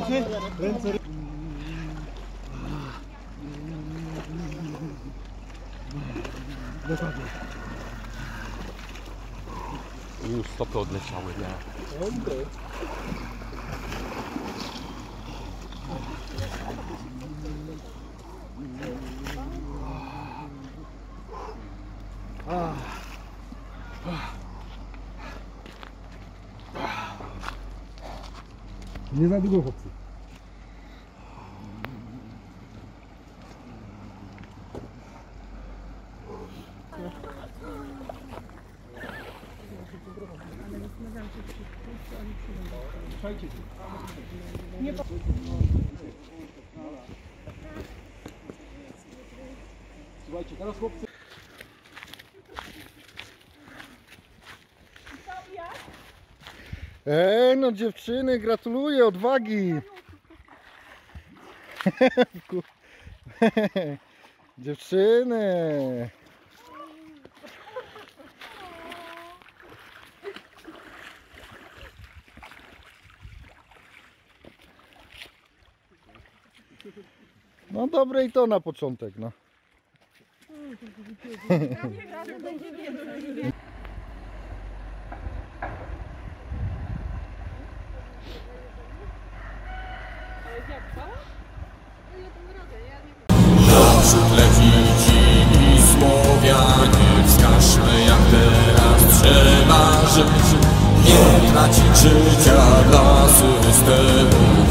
Ręce. Dokładnie. Już stopy odleciały, nie? Dobry. Nie za długo, chłopcy. Słuchajcie, teraz chłopcy. No dziewczyny, gratuluję odwagi. Dziewczyny. No dobre i to na początek, no. Naprzód Lewici i Słowianie, wskażmy jak teraz trzeba żyć. Nie tracić życia dla systemu.